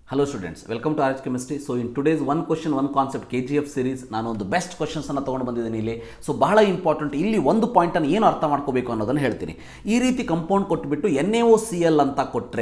Hello students, welcome to RH Chemistry. So in today's one question one concept KGF series ನಾನು ಒಂದು best questions ಅನ್ನು ತಗೊಂಡು ಬಂದಿದ್ದೀನಿ ಇಲ್ಲಿ. ಸೊ ಬಹಳ ಇಂಪಾರ್ಟೆಂಟ್ ಇಲ್ಲಿ ಒಂದು ಪಾಯಿಂಟ್ ಅನ್ನು ಏನು ಅರ್ಥ ಮಾಡ್ಕೋಬೇಕು ಅನ್ನೋದನ್ನು ಹೇಳ್ತೀನಿ. ಈ ರೀತಿ ಕಂಪೌಂಡ್ ಕೊಟ್ಬಿಟ್ಟು NaOCl ಅಂತ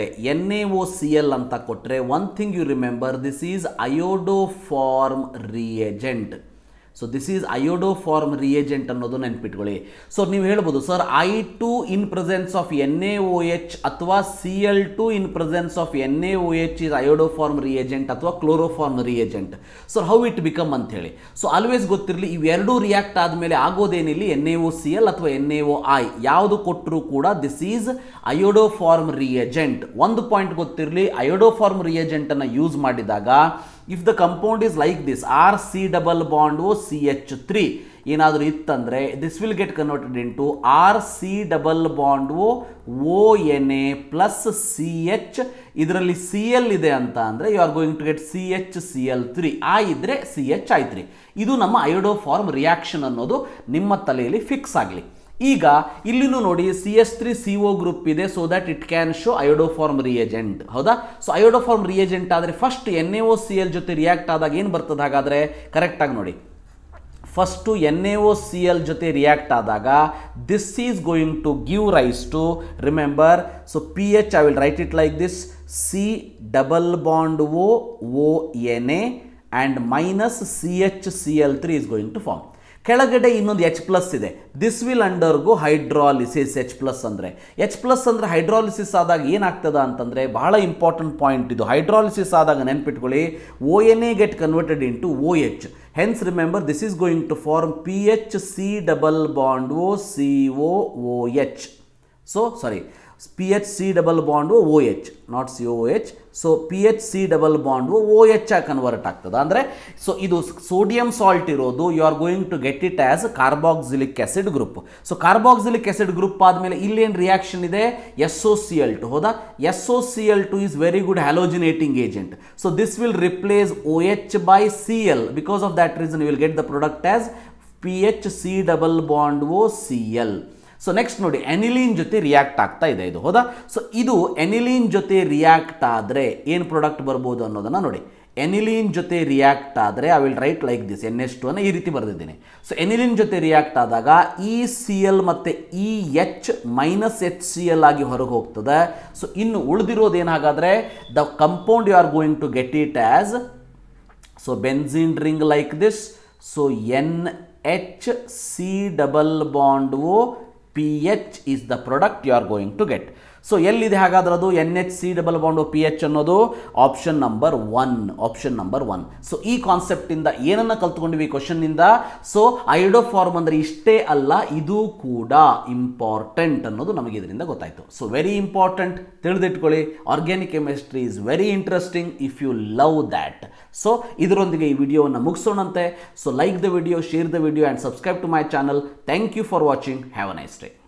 ಕೊಟ್ರೆ one thing you remember, this is iodoform reagent. So this is iodoform reagent ಅನ್ನೋದು ನೆನ್ಪಿಟ್ಕೊಳ್ಳಿ. ಸೊ ನೀವು ಹೇಳ್ಬೋದು sir I2 in presence of NaOH ಅಥವಾ Cl2 in presence of NaOH is iodoform reagent ಅಥವಾ chloroform reagent. So how it become ಅಂತ ಹೇಳಿ. So always ಗೊತ್ತಿರಲಿ, ಇವೆರಡೂ ರಿಯಾಕ್ಟ್ ಆದಮೇಲೆ ಆಗೋದೇನಿಲ್ಲಿ NaOCl ಅಥವಾ NaOI ಯಾವುದು ಕೊಟ್ಟರು ಕೂಡ ದಿಸ್ ಈಸ್ ಅಯೋಡೋಫಾರ್ಮ್ ರಿಯೇಜೆಂಟ್. ಒಂದು ಪಾಯಿಂಟ್ ಗೊತ್ತಿರಲಿ, ಅಯೋಡೋಫಾರ್ಮ್ ರಿಯೇಜೆಂಟ್ ಅನ್ನು ಯೂಸ್ ಮಾಡಿದಾಗ if the compound is like this RC double bond O CH3 ಏನಾದರೂ ಇತ್ತಂದರೆ this will get converted into RC double bond O ONA plus CH. ಇದರಲ್ಲಿ Cl ಇದೆ ಅಂತ ಅಂದರೆ you are going to get CHCl3, I ಇದ್ದರೆ CHI3. ಇದು ನಮ್ಮ ಅಯೋಡೋಫಾರ್ಮ್ reaction ಅನ್ನೋದು ನಿಮ್ಮ ತಲೆಯಲ್ಲಿ ಫಿಕ್ಸ್ ಆಗಲಿ. ಈಗ ಇಲ್ಲಿನೂ ನೋಡಿ CH3CO ಗ್ರೂಪ್ ಇದೆ, so that it can show iodoform reagent. ಹೌದಾ? ಸೊ ಅಯೋಡೋಫಾರ್ಮ್ ರಿಯೇಜೆಂಟ್ ಆದರೆ ಫಸ್ಟ್ NaOCl ಜೊತೆ ರಿಯಾಕ್ಟ್ ಆದಾಗ ಏನು ಬರ್ತದೆ? ಹಾಗಾದರೆ ಕರೆಕ್ಟಾಗಿ ನೋಡಿ, ಫಸ್ಟು NaOCl ಜೊತೆ ರಿಯಾಕ್ಟ್ ಆದಾಗ this is going to give rise to, remember, so PH I will write it like this, C double bond O ONA and minus CHCl3 is going to form. ಕೆಳಗಡೆ ಇನ್ನೊಂದು H plus ಇದೆ, this will undergo hydrolysis. H+ ಅಂದರೆ hydrolysis ಆದಾಗ ಏನಾಗ್ತದ ಅಂತಂದರೆ ಬಹಳ important point ಇದು. Hydrolysis ಆದಾಗ ನೆನ್ಪಿಟ್ಕೊಳ್ಳಿ, ONA get converted into OH. Hence remember this is going to form PHC double bond O COOH. So sorry, PHC double bond O OH, not COOH. ಸೊ PHC double bond O OH convert ಆಗ್ತದೆ. ಅಂದರೆ so ಇದು sodium salt ಇರೋದು, you are going to get it as carboxylic acid group. So carboxylic acid group ಆದಮೇಲೆ ಇಲ್ಲೇನು reaction ಇದೆ? SOCl2. ಹೌದಾ? SOCl2 is very good halogenating agent. So this will replace OH by Cl. Because of that reason you will get the product as PHC double bond O Cl. So next ನೋಡಿ, aniline ಜೊತೆ react ಆಗ್ತಾ ಇದೆ ಇದು. ಹೌದಾ? So ಇದು ಎನಿಲೀನ್ ಜೊತೆ react ಆದರೆ ಏನು ಪ್ರಾಡಕ್ಟ್ ಬರ್ಬೋದು ಅನ್ನೋದನ್ನು ನೋಡಿ. ಎನಿಲೀನ್ ಜೊತೆ ರಿಯಾಕ್ಟ್ ಆದರೆ I will write like this, NH2 ಅನ್ನು ಈ ರೀತಿ ಬರೆದಿದ್ದೀನಿ. ಸೊ ಎನಿಲೀನ್ ಜೊತೆ ರಿಯಾಕ್ಟ್ ಆದಾಗ ECl ಮತ್ತು EH ಮೈನಸ್ HCl ಆಗಿ ಹೊರಗೆ ಹೋಗ್ತದೆ. ಸೊ ಇನ್ನು ಉಳಿದಿರೋದೇನಾಗಾದರೆ the compound you are going to get it as, so benzene ring like this. So NHC double bond O PH is the product you are going to get. So ಎಲ್ಲಿದೆ ಹಾಗಾದ್ರೆ ಅದು NHC double bond O PH ಅನ್ನೋದು? Option number 1. So ಈ ಕಾನ್ಸೆಪ್ಟಿಂದ ಏನನ್ನು ಕಲ್ತ್ಕೊಂಡಿವಿ ಕ್ವಶನ್ನಿಂದ? So ಅಯೋಡೋಫಾರ್ಮ್ ಅಂದರೆ ಇಷ್ಟೇ ಅಲ್ಲ, ಇದು ಕೂಡ ಇಂಪಾರ್ಟೆಂಟ್ ಅನ್ನೋದು ನಮಗೆ ಇದರಿಂದ ಗೊತ್ತಾಯಿತು. ಸೊ ವೆರಿ ಇಂಪಾರ್ಟೆಂಟ್, ತಿಳಿದಿಟ್ಕೊಳ್ಳಿ. Organic chemistry is very interesting if you love that. So ಇದರೊಂದಿಗೆ ಈ ವಿಡಿಯೋವನ್ನು ಮುಗಿಸೋಣಂತೆ. So like the video, share the video and subscribe to my channel. Thank you for watching. Have a nice day.